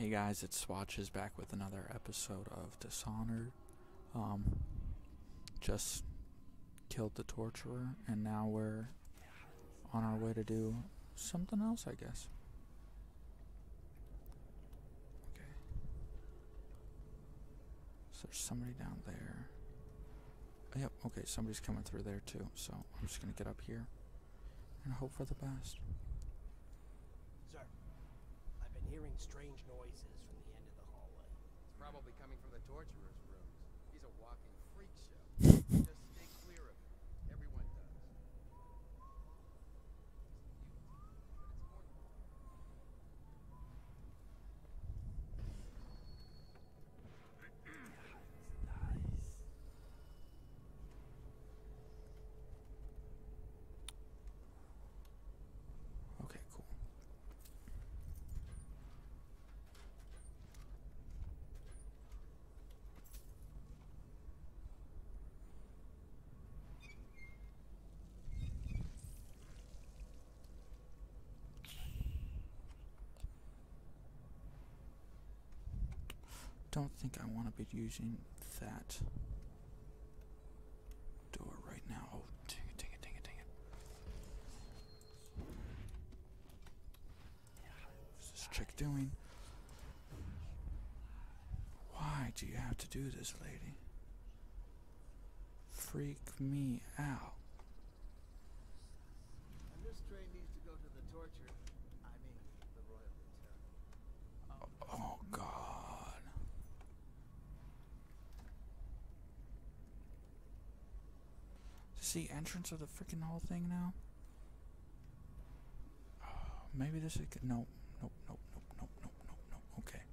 Hey guys, it's Swoches back with another episode of Dishonored. Just killed the torturer, and now we're on our way to do something else, I guess. Okay. So there's somebody down there. Yep, okay, somebody's coming through there too, so I'm just gonna get up here and hope for the best. Sir, I've been hearing strange noises from the end of the hallway. It's probably coming from the torturer's rooms. He's a walking freak show. Just stay clear of him. Everyone does. Okay, cool. Don't think I want to be using that door right now. Oh, dang it, dang it, dang it, dang it. What's this chick doing? Why do you have to do this, lady? Freak me out. And this train needs to go to the torture. I mean, the Royal Hotel. Oh, God. See, entrance of the freaking whole thing now? Maybe this is good. No, nope, nope, nope, nope, nope, nope, nope. Okay.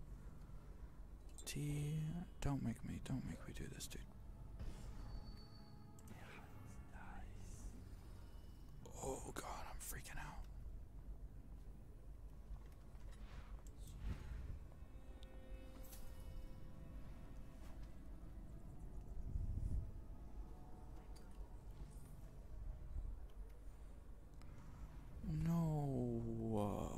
Don't make me do this, dude. Oh, God, I'm freaking out. No.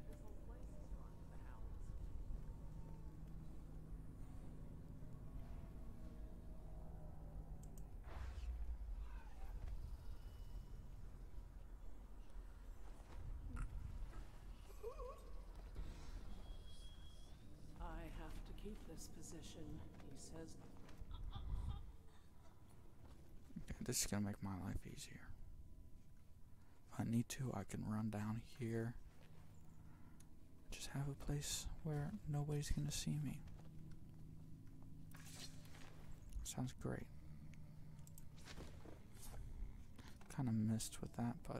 I have to keep this position, he says. Okay, this is gonna make my life easier. If I need to, I can run down here. Just have a place where nobody's gonna see me. Sounds great. Kind of missed with that, but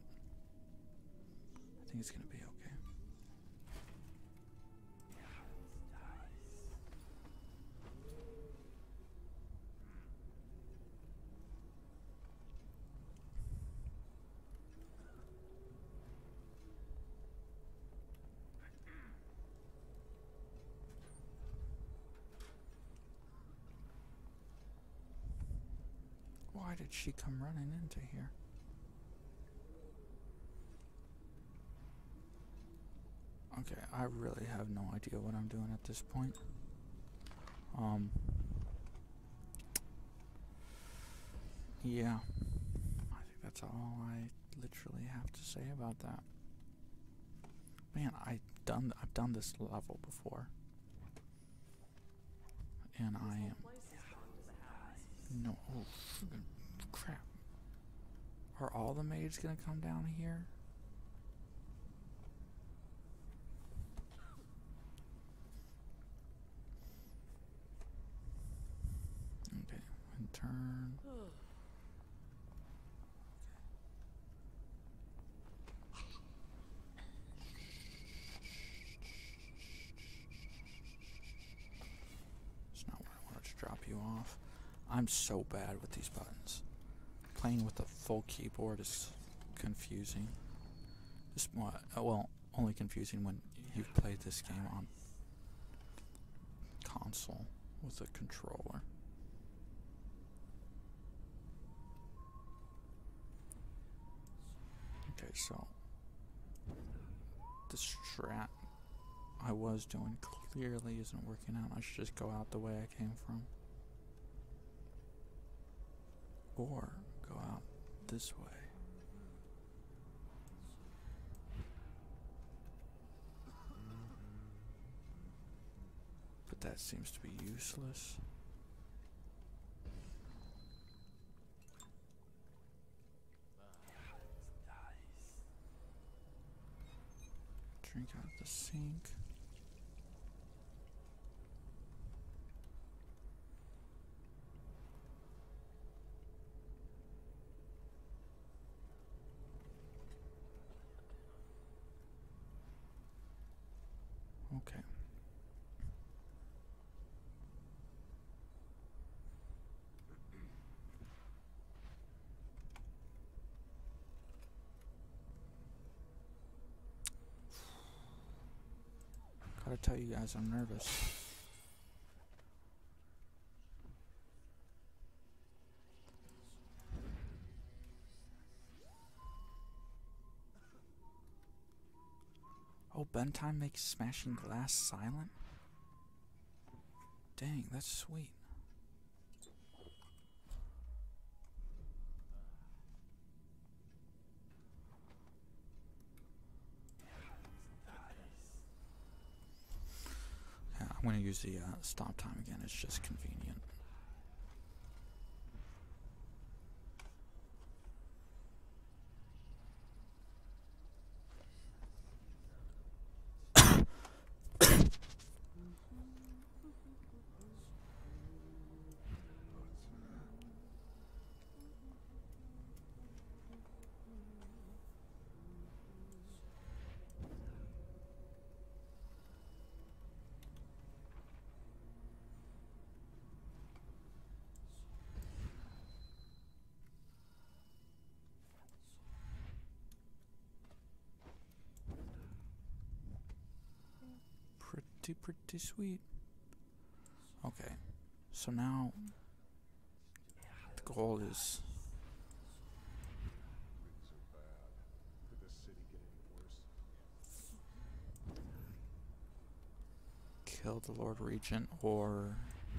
I think it's gonna be okay. Why did she come running into here? Okay, I really have no idea what I'm doing at this point. Yeah. I think that's all I literally have to say about that. Man, I've done this level before. And I am no, oh, crap. Are all the maids gonna come down here? Okay, and turn. It's not where I wanted to drop you off. I'm so bad with these buttons. Playing with a full keyboard is confusing. Well, only confusing when you've played this game on console with a controller. Okay, so the strat I was doing clearly isn't working out. I should just go out the way I came from. Or go out this way. But that seems to be useless. Drink out of the sink. Okay. Gotta tell you guys, I'm nervous. Oh, bedtime makes smashing glass silent? Dang, that's sweet. Yeah, I'm gonna use the stop time again, it's just convenient. Pretty sweet. Okay, so now the goal is Things are bad. Could the city get any worse? kill the Lord Regent or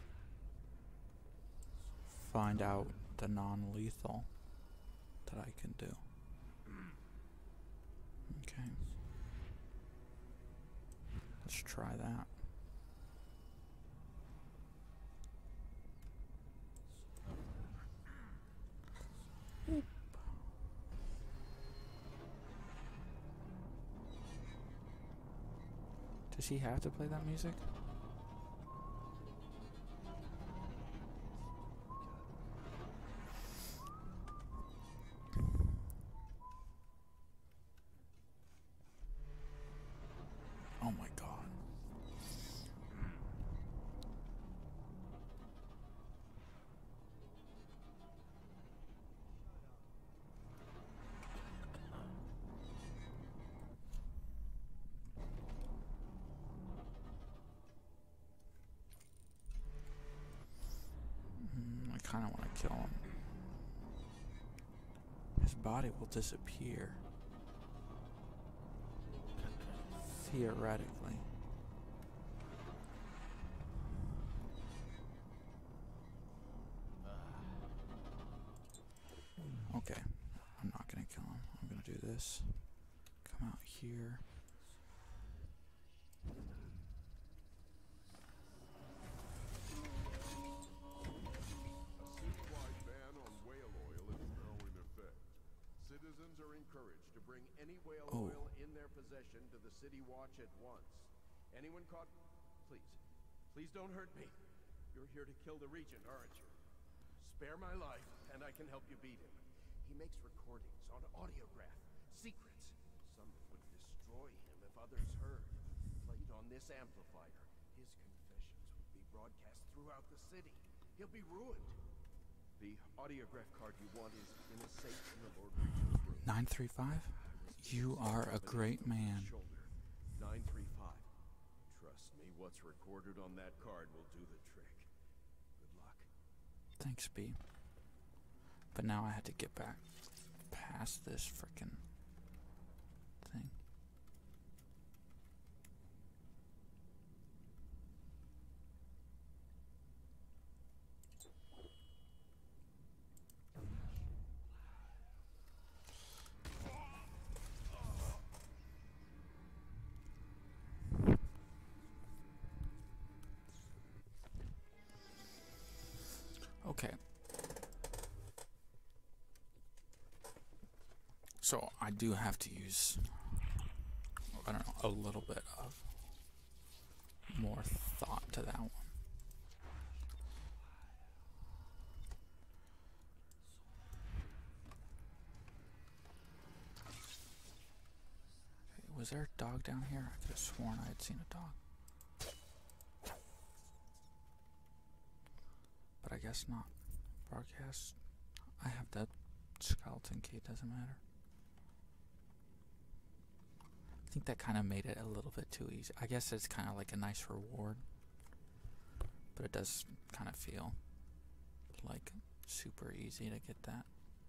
find out the non-lethal that I can do. Okay. Let's try that. Does he have to play that music? Oh my god. I kind of want to kill him. His body will disappear. Theoretically. Okay, I'm not gonna kill him. I'm gonna do this. Come out here. A citywide ban on whale oil is now in effect. Citizens are encouraged to bring any whale oil in their possession to the City Watch at once. Anyone caught... Please don't hurt me. You're here to kill the Regent, aren't you? Spare my life, and I can help you beat him. He makes recordings on audiograph. Secrets. Some would destroy him if others heard. Played on this amplifier. His confessions would be broadcast throughout the city. He'll be ruined. The audiograph card you want is in a safe in the Lord Regent's room. 935? You are a great man. 935. Trust me, what's recorded on that card will do the trick. Good luck. Thanks, B. But now I had to get back past this frickin' thing. Okay. So I do have to use, I don't know, a little bit of more thought to that one. Okay, was there a dog down here? I could have sworn I had seen a dog. But I guess not. Broadcast. I have that skeleton key, it doesn't matter. I think that kind of made it a little bit too easy. I guess it's kind of like a nice reward. But it does kind of feel like super easy to get that.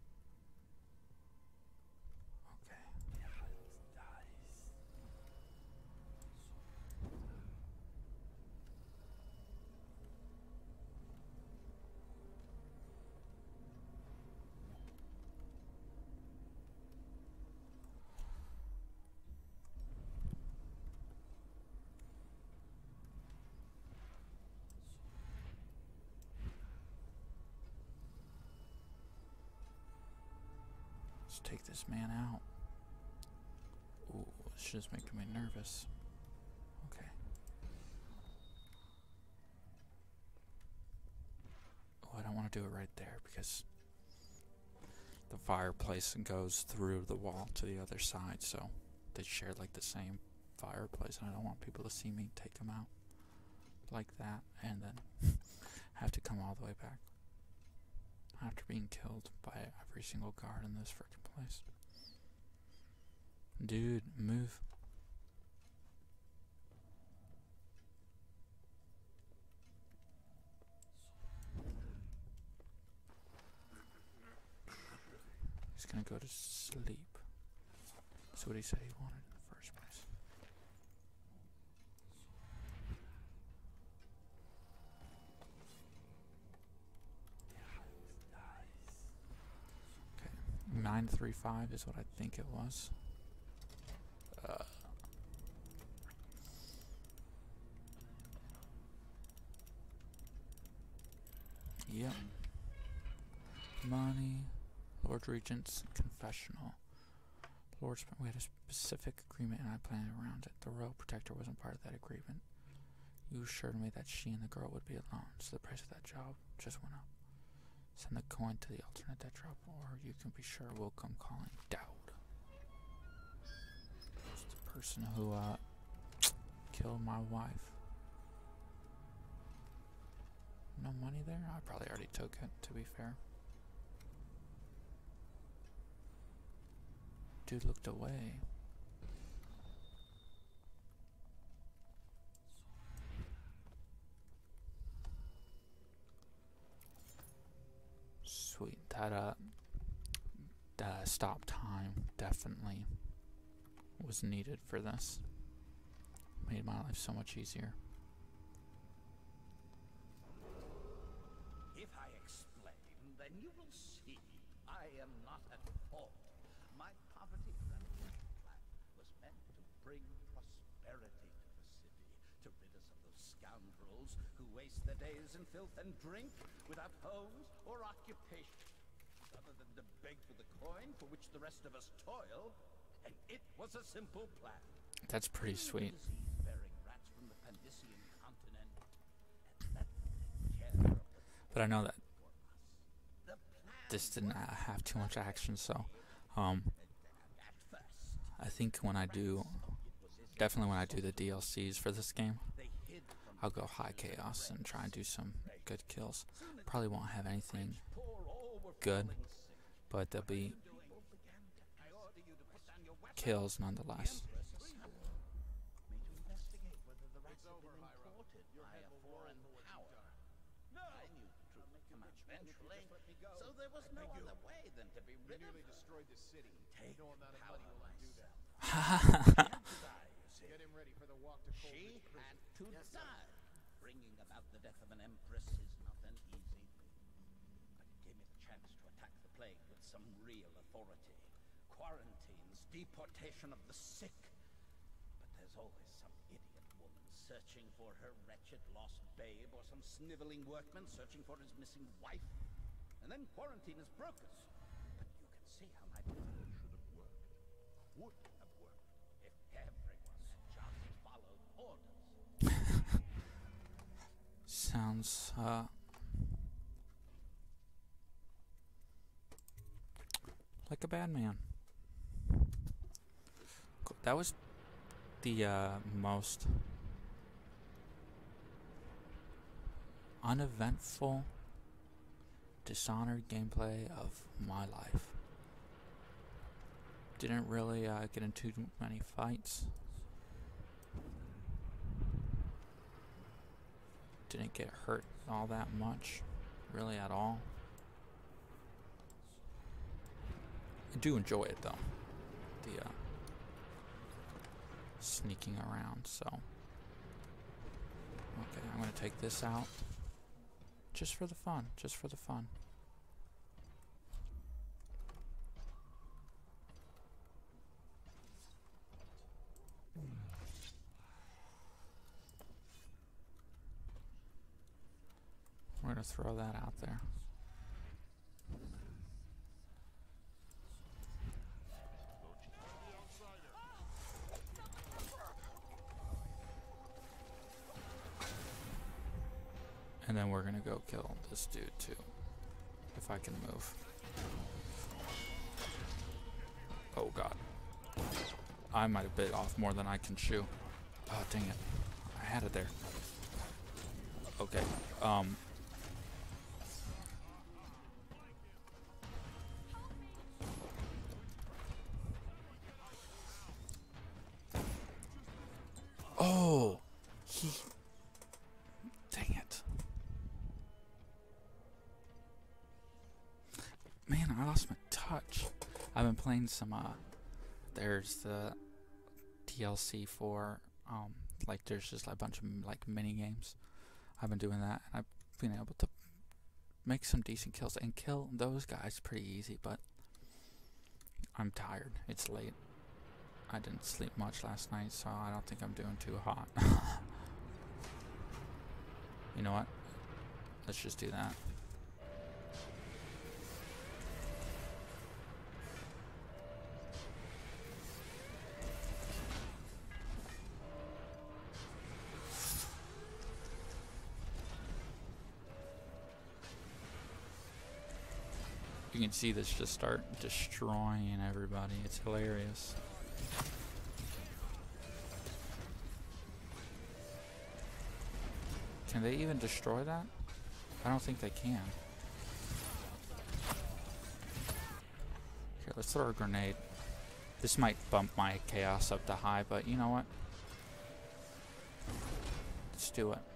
Let's take this man out. Ooh, this just making me nervous. Okay. Oh, I don't want to do it right there because the fireplace goes through the wall to the other side, so they share like the same fireplace, and I don't want people to see me take them out like that and then have to come all the way back after being killed by every single guard in this freaking place. Dude, move. He's gonna go to sleep. That's what he said he wanted in the first place. Okay, 935 is what I think it was. Yep. Money. Lord Regent's confessional. Lord, we had a specific agreement and I planned around it. The Royal Protector wasn't part of that agreement. You assured me that she and the girl would be alone, so the price of that job just went up. Send the coin to the alternate debt drop, or you can be sure we'll come calling. Dowd. It's the person who killed my wife. No money there? I probably already took it, to be fair. Dude looked away. Sweet. That stop time definitely was needed for this. Made my life so much easier. If I explain, then you will see I am not at fault. My poverty eradication plan was meant to bring prosperity to the city, to rid us of those scoundrels who waste their days in filth and drink without homes or occupation, other than to beg for the coin for which the rest of us toil. And it was a simple plan. That's pretty sweet. Disease-bearing rats from the Pandician continent, and let them take care of the But I know that The plan this didn't have too much action, so at first. I think when I do, definitely when I do the DLCs for this game, They hid from I'll go high chaos and try and do some good kills. Probably won't have anything poor all were good, falling sick. but there'll be People began to I order you to put down your weapon. kills nonetheless. Me to investigate whether the rats had been imported by a foreign power. I knew the truth would come out eventually, so there was no other way than to be rid of her. Destroyed the city. Take No amount of power money will undo that. myself. Get him ready for the walk to She Coldridge had Prison. to die. Bringing about the death of an empress is not an easy, but it gave me the chance to attack the plague with some real authority. Quarantines, deportation of the sick. But there's always some idiot woman searching for her wretched lost babe, or some sniveling workman searching for his missing wife. and then quarantine is broken. But you can see how my plan should have worked. Would have worked if everyone just followed orders. Sounds, like a bad man. Cool. That was the, most uneventful Dishonored gameplay of my life. Didn't really, get into too many fights. Didn't get hurt all that much, really at all. I do enjoy it though, the sneaking around, so. Okay, I'm gonna take this out. Just for the fun, just for the fun. We're gonna throw that out there. And then we're gonna go kill this dude too, if I can move. Oh god. I might have bit off more than I can chew. Oh dang it. I had it there. Okay, oh! Dang it. Man, I lost my touch. I've been playing some, there's the DLC for, like, there's just like a bunch of, like, mini games. I've been doing that, and I've been able to make some decent kills, and kill those guys pretty easy, but I'm tired. It's late. I didn't sleep much last night, so I don't think I'm doing too hot. You know what? Let's just do that. You can see this just start destroying everybody. It's hilarious. Can they even destroy that? I don't think they can. Here, let's throw a grenade. This might bump my chaos up to high, but you know what? Let's do it.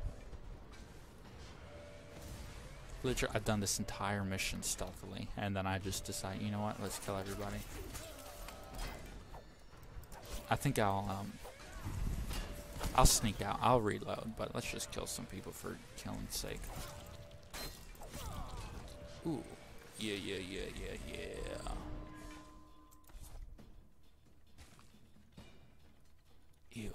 Literally, I've done this entire mission stealthily, and then I just decide, you know what? Let's kill everybody. I think I'll sneak out. I'll reload, but let's just kill some people for killing's sake. Ooh. Yeah. Ew.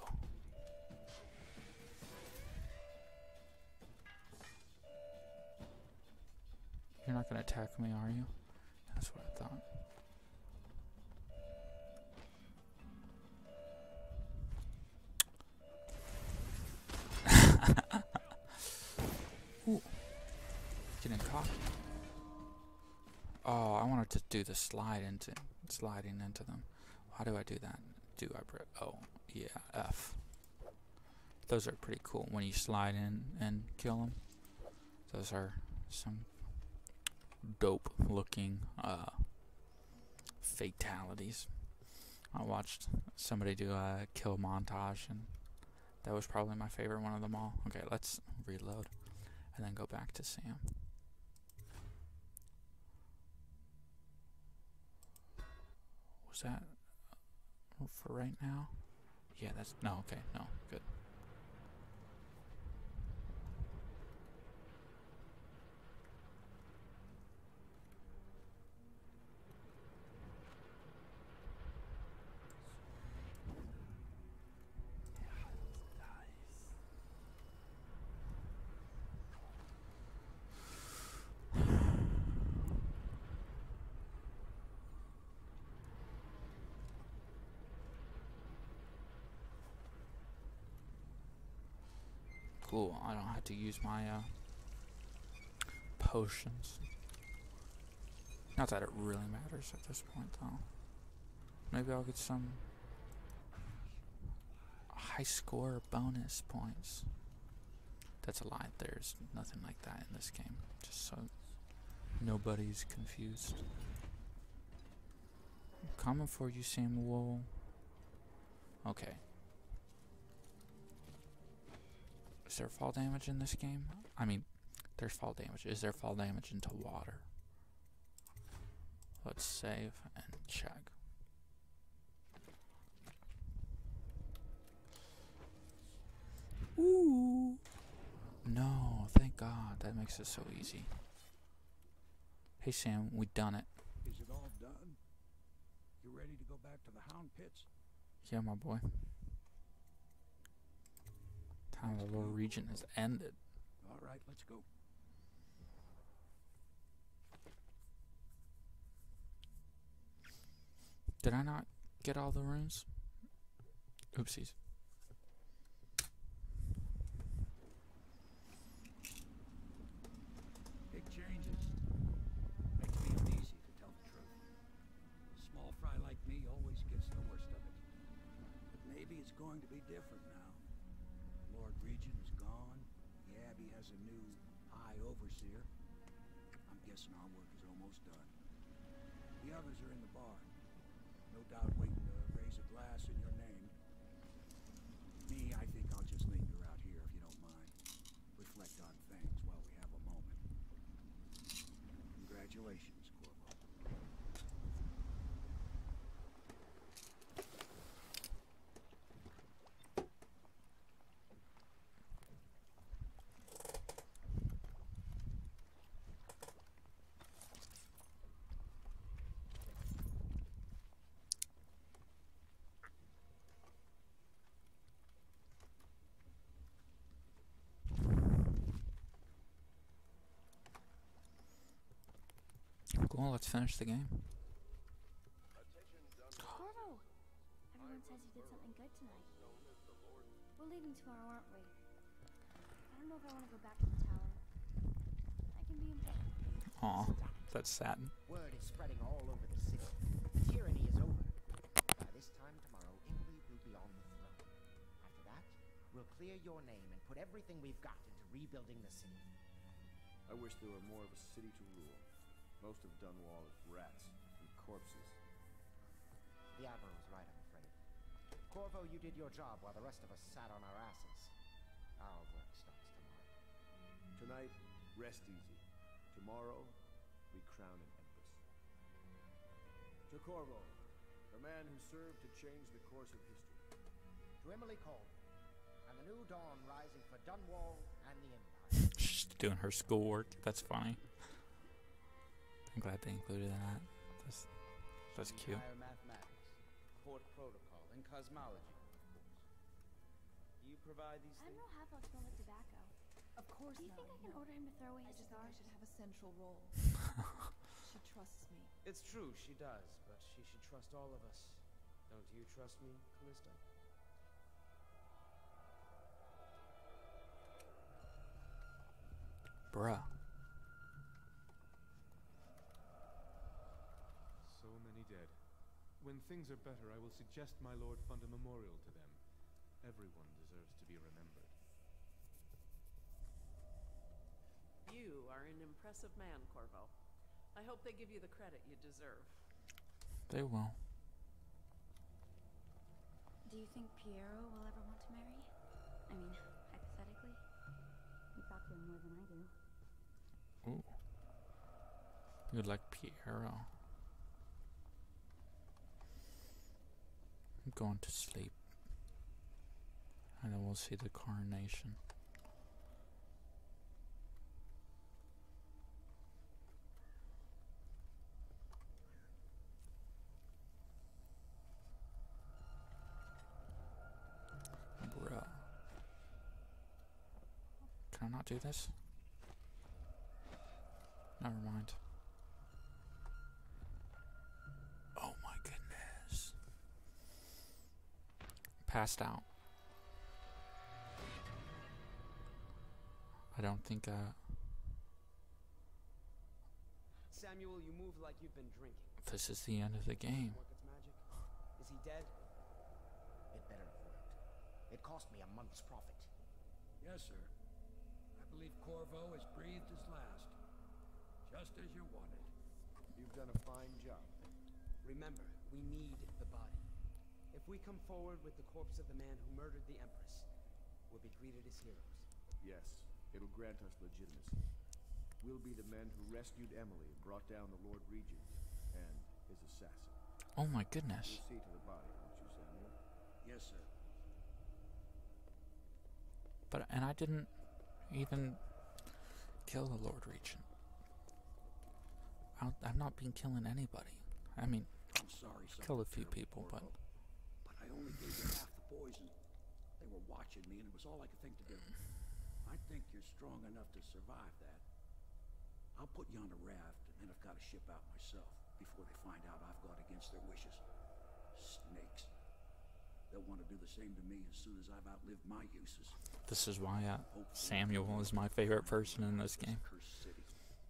You're not gonna attack me, are you? That's what I thought. Ooh. Getting cocky. Oh, I wanted to do the sliding into them. How do I do that? Oh, yeah, F. Those are pretty cool when you slide in and kill them. Those are some dope looking fatalities. I watched somebody do a kill montage, and that was probably my favorite one of them all. Okay, let's reload and then go back to Sam. Was that for right now? Yeah, that's no, okay, no, good. Cool, I don't have to use my potions. Not that it really matters at this point, though. Maybe I'll get some high score bonus points. That's a lie. There's nothing like that in this game. Just so nobody's confused. I'm coming for you, Samuel. Okay. Is there fall damage in this game? I mean, there's fall damage. Is there fall damage into water? Let's save and check. Ooh. No, thank God. That makes it so easy. Hey Sam, we done it. Is it all done? You ready to go back to the hound pits? Yeah, my boy. Time of the little region has ended. All right, let's go. Did I not get all the runes? Oopsies. Big changes. Makes me uneasy, to tell the truth. A small fry like me always gets the worst of it. But maybe it's going to be different now. Lord Regent is gone. The Abbey has a new High Overseer. I'm guessing our work is almost done. The others are in the bar. No doubt waiting to raise a glass in your name. Me, I think I'll just linger out here if you don't mind. Reflect on things while we have a moment. Congratulations, Corvo. Cool, let's finish the game. Corvo! Everyone says you did something good tonight. We're leaving tomorrow, aren't we? I don't know if I want to go back to the tower. I can be important. Aw, that's sad. Word is spreading all over the city. Tyranny is over. By this time tomorrow, Italy will be on the throne. After that, we'll clear your name and put everything we've got into rebuilding the city. I wish there were more of a city to rule. Most of Dunwall is rats and corpses. The Admiral's right, I'm afraid. Corvo, you did your job while the rest of us sat on our asses. Our work starts tomorrow. Tonight, rest easy. Tomorrow, we crown an empress. To Corvo, the man who served to change the course of history. To Emily Cole, and the new dawn rising for Dunwall and the Empire. She's doing her schoolwork. That's funny. I'm glad they included that. That's cute. Higher mathematics, court protocol, and cosmology, of course. Do you provide these I don't things? know half how to smell like tobacco. Of course Do you not. think I can order him to throw away his I just think I cigars? should have a central role. She trusts me. It's true, she does, but she should trust all of us. Don't you trust me, Callisto? Bruh. So many dead. When things are better, I will suggest my lord fund a memorial to them. Everyone deserves to be remembered. You are an impressive man, Corvo. I hope they give you the credit you deserve. They will. Do you think Piero will ever want to marry? I mean, hypothetically. You talk to him more than I do. Ooh. You like Piero. I'm going to sleep. And then we'll see the coronation. Bruh. Can I not do this? Never mind. Oh my goodness. Passed out. I don't think, Samuel, you move like you've been drinking. this is the end of the game. Work its magic? Is he dead? It better have worked. It cost me a month's profit. Yes, sir. I believe Corvo has breathed his last. Just as you wanted. You've done a fine job. Remember, we need the body. If we come forward with the corpse of the man who murdered the Empress, we'll be greeted as heroes. Yes, it'll grant us legitimacy. We'll be the men who rescued Emily and brought down the Lord Regent and his assassin. Oh my goodness. You'll see to the body, won't you, Samuel? Yes, sir. And I didn't even kill the Lord Regent. I've not been killing anybody. I mean, I'm sorry, sir. killed a few people, but I only gave you half the poison. They were watching me, and it was all I could think to do. I think you're strong enough to survive that. I'll put you on a raft, and then I've got to ship out myself before they find out I've gone against their wishes. Snakes. They'll want to do the same to me as soon as I've outlived my uses. this is why Samuel is my favorite person in this game. Cursed city.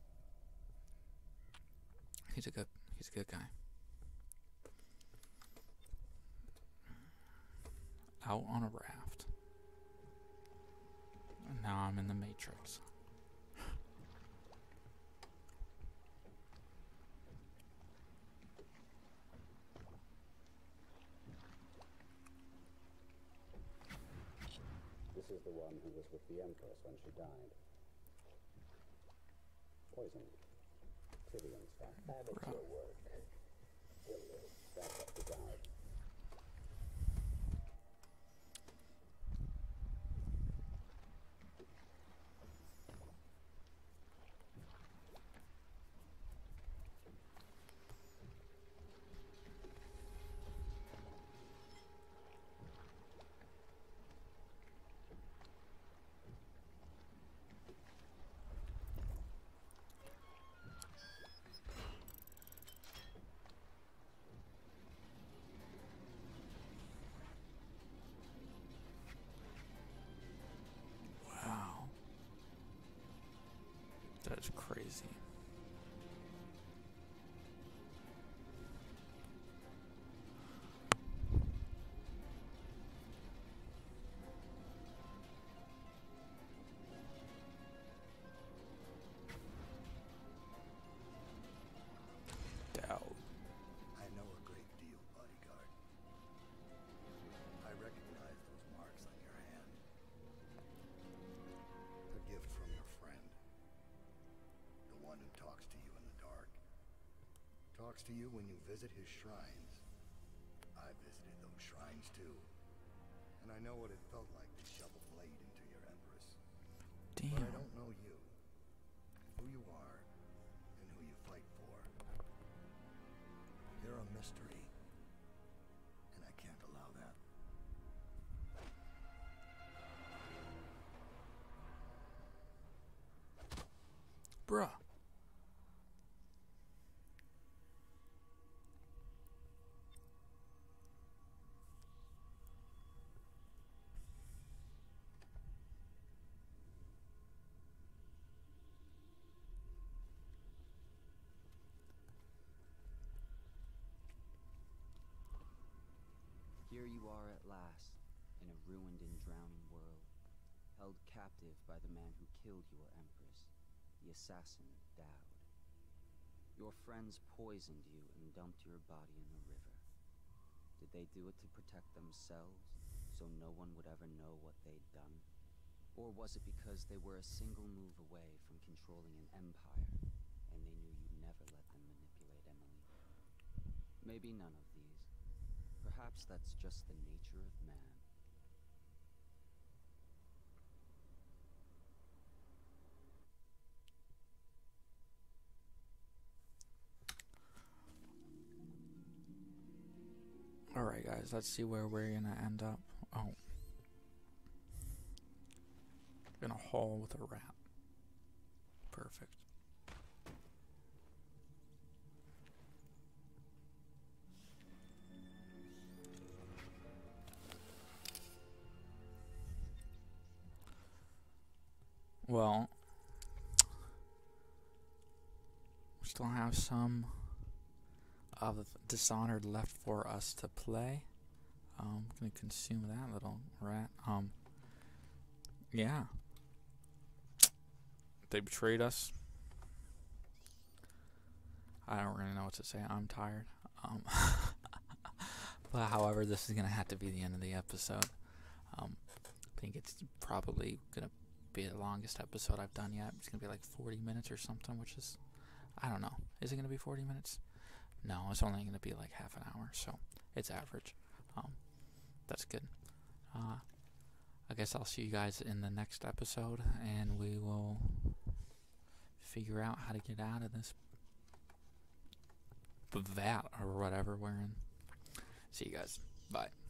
He's a good guy. Out on a raft. And now I'm in the Matrix. This is the one who was with the Empress when she died. Poisoned. Trivium stuff. Have it your work. He'll live. Back up the guard. Wow. That's crazy. Doubt. I know a great deal, bodyguard. I recognize those marks on your hand. A gift from your friend. The one who talks to you in the dark. Talks to you when you visit his shrines. I visited those shrines too. And I know what it felt like to shove a blade into your Empress. Damn. But I don't know you. Who you are, and who you fight for. You're a mystery. And I can't allow that. Bruh. Here you are at last, in a ruined and drowning world, held captive by the man who killed your Empress, the assassin, Dowd. Your friends poisoned you and dumped your body in the river. Did they do it to protect themselves, so no one would ever know what they'd done? Or was it because they were a single move away from controlling an empire, and they knew you'd never let them manipulate Emily? Maybe none of these. Perhaps that's just the nature of man. Alright guys, let's see where we're gonna end up. Oh. In a hall with a rat. Perfect. well, we still have some of Dishonored left for us to play. I'm gonna consume that little rat. Yeah. They betrayed us. I don't really know what to say. I'm tired. But however, this is gonna have to be the end of the episode. I think it's probably gonna be the longest episode I've done yet. It's gonna be like 40 minutes or something, which is, I don't know. Is it gonna be 40 minutes? No, it's only gonna be like half an hour, so it's average. That's good. I guess I'll see you guys in the next episode, and we will figure out how to get out of this vat or whatever we're in. See you guys. Bye.